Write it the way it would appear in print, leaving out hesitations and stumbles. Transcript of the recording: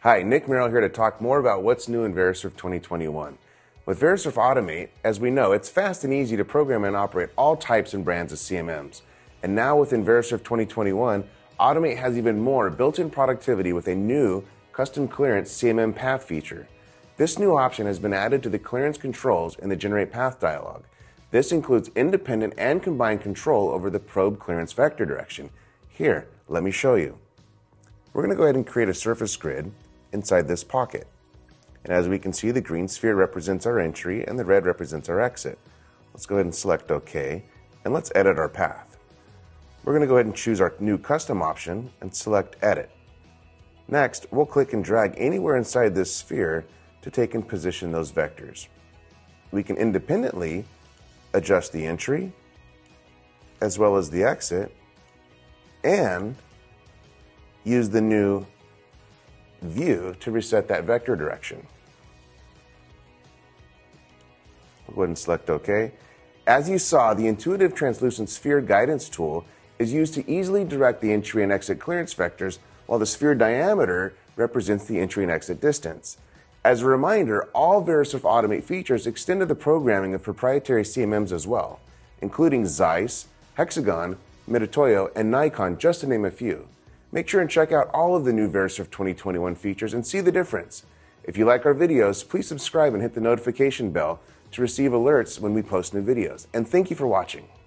Hi, Nick Merrill here to talk more about what's new in Verisurf 2021. With Verisurf Automate, as we know, it's fast and easy to program and operate all types and brands of CMMs. And now within Verisurf 2021, Automate has even more built-in productivity with a new custom clearance CMM path feature. This new option has been added to the clearance controls in the Generate Path dialog. This includes independent and combined control over the probe clearance vector direction. Here, let me show you. We're going to go ahead and create a surface grid inside this pocket. And as we can see, the green sphere represents our entry and the red represents our exit. Let's go ahead and select OK, and let's edit our path. We're going to go ahead and choose our new custom option and select Edit. Next, we'll click and drag anywhere inside this sphere to take and position those vectors. We can independently adjust the entry as well as the exit and use the new view to reset that vector direction. We'll go ahead and select OK. As you saw, the intuitive translucent sphere guidance tool is used to easily direct the entry and exit clearance vectors, while the sphere diameter represents the entry and exit distance. As a reminder, all Verisurf Automate features extend to the programming of proprietary CMMs as well, including Zeiss, Hexagon, Mitutoyo, and Nikon, just to name a few. Make sure and check out all of the new Verisurf 2021 features and see the difference. If you like our videos, please subscribe and hit the notification bell to receive alerts when we post new videos. And thank you for watching.